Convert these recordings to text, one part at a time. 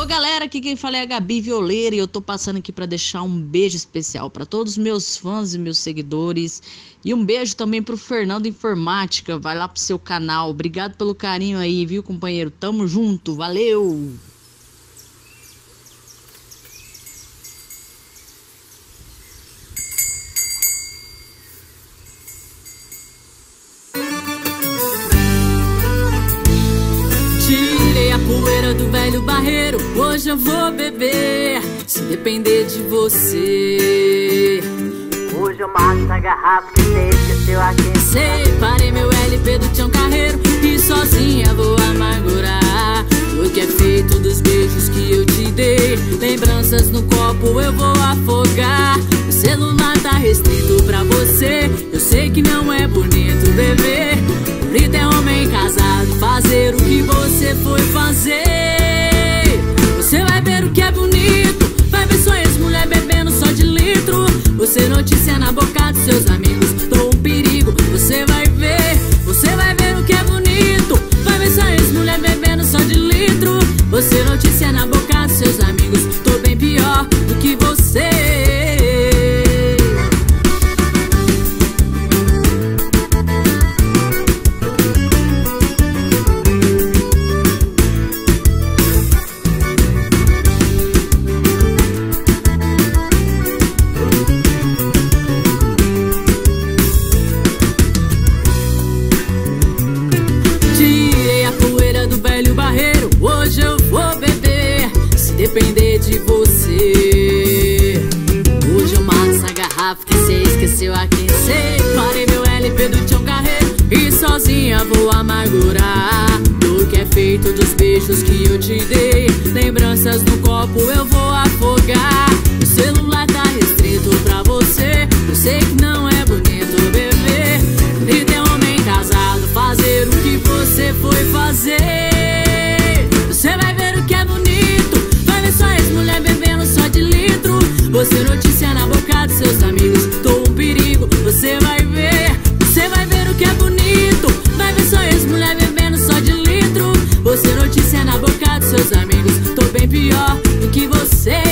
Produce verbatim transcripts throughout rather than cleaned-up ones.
Alô galera, aqui quem fala é a Gabi Violeira e eu tô passando aqui para deixar um beijo especial para todos os meus fãs e meus seguidores e um beijo também pro Fernando Informática, vai lá pro seu canal, obrigado pelo carinho aí, viu companheiro, tamo junto, valeu! Tirei a poeira do velho barreiro, hoje eu vou beber, se depender de você. Hoje eu mato essa garrafa que você esqueceu aqui. Separei meu L P do Tião Carreiro e sozinha vou amargurar o que é feito dos beijos que eu te dei. Lembranças no copo eu vou afogar. O celular tá restrito pra você, eu sei que não é bonito beber. Bonito é homem casado fazer o que você foi fazer. Você vai ver o que é bonito, vai ver sua ex-mulher bebendo só de litro. Você notícia na boca dos seus amigos, tô um perigo. Você vai ver, você vai ver o que é bonito, vai ver sua ex-mulher bebendo só de litro. Você notícia na boca dos seus amigos, tô bem pior do que você. Hoje eu vou beber, se depender de você. Hoje eu mato essa garrafa que cê esqueceu a quem separei meu L P do Tião Carreiro e sozinha vou amargurar do que é feito dos beijos que eu te dei. Lembranças no copo eu vou afogar. O celular tá restrito pra você, eu sei que não é bonito beber. Bonito é homem casado fazer o que você foi fazer. Você vai ver o que é bonito, vai ver sua ex-mulher bebendo só de litro. Você notícia na boca dos seus amigos, tô um perigo. Você vai ver, você vai ver o que é bonito, vai ver sua ex-mulher bebendo só de litro. Você notícia na boca dos seus amigos, tô bem pior do que você.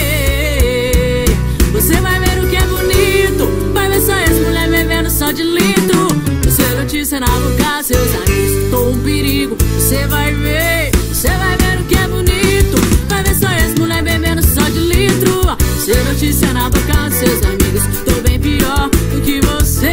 Você vai ver o que é bonito, vai ver sua ex-mulher bebendo só de litro. Você notícia na boca dos seus amigos, tô um perigo. Você vai ver, você vai ver o que é bonito, vai ver sua ex-mulher bebendo só de litro. Você notícia na boca dos seus amigos, tô bem pior do que você.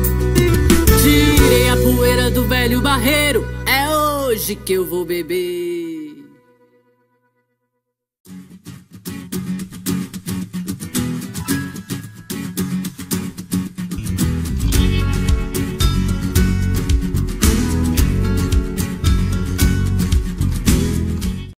Do velho barreiro, é hoje que eu vou beber.